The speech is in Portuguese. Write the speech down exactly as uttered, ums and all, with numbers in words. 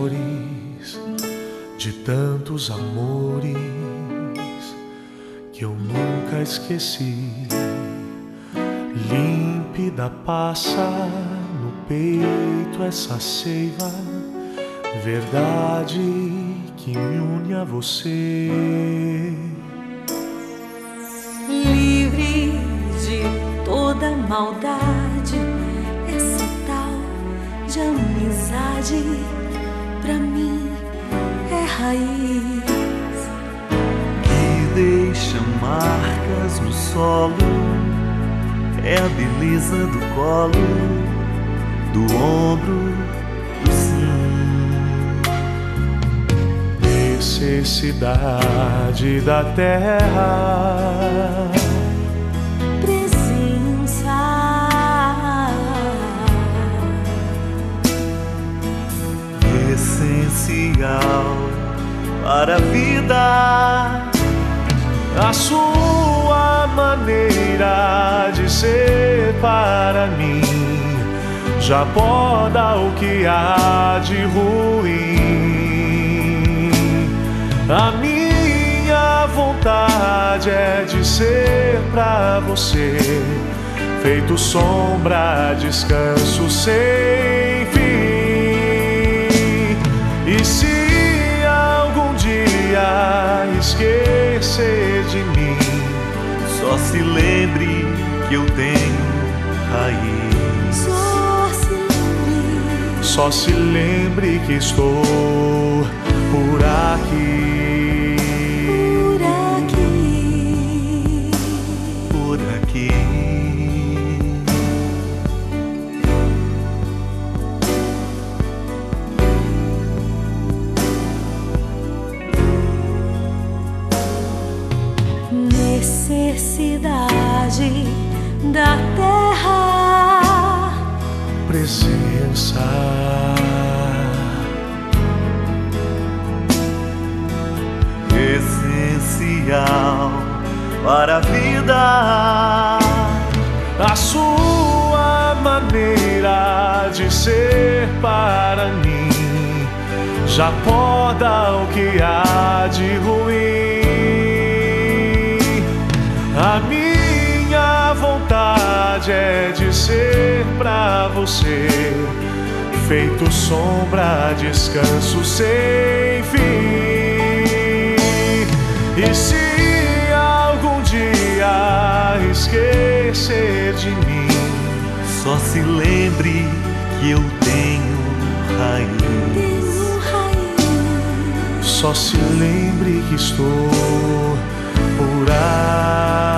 flores, de tantos amores que eu nunca esqueci. Límpida passa no peito essa seiva, verdade que me une a você. Livre de toda maldade, essa tal de amizade pra mim é raiz que deixa marcas no solo, é a beleza do colo, do ombro, do sim. Necessidade da terra, presença essencial para a vida. a sua maneira de ser para mim já poda o que há de ruim. A minha vontade é de ser pra você, feito sombra, descanso sem fim. E se algum dia esquecer de mim, só se lembre que eu tenho raiz. só se lembre, só se lembre que estou por aqui. por aqui. Por aqui. Necessidade da terra, Presença essencial para a vida. a sua maneira de ser para mim já poda o que há de ruim. A minha vontade é de ser pra você, feito sombra, descanso sem fim. E se algum dia esquecer de mim, Só se lembre que eu tenho raiz. tenho raiz. só se lembre que estou por aí.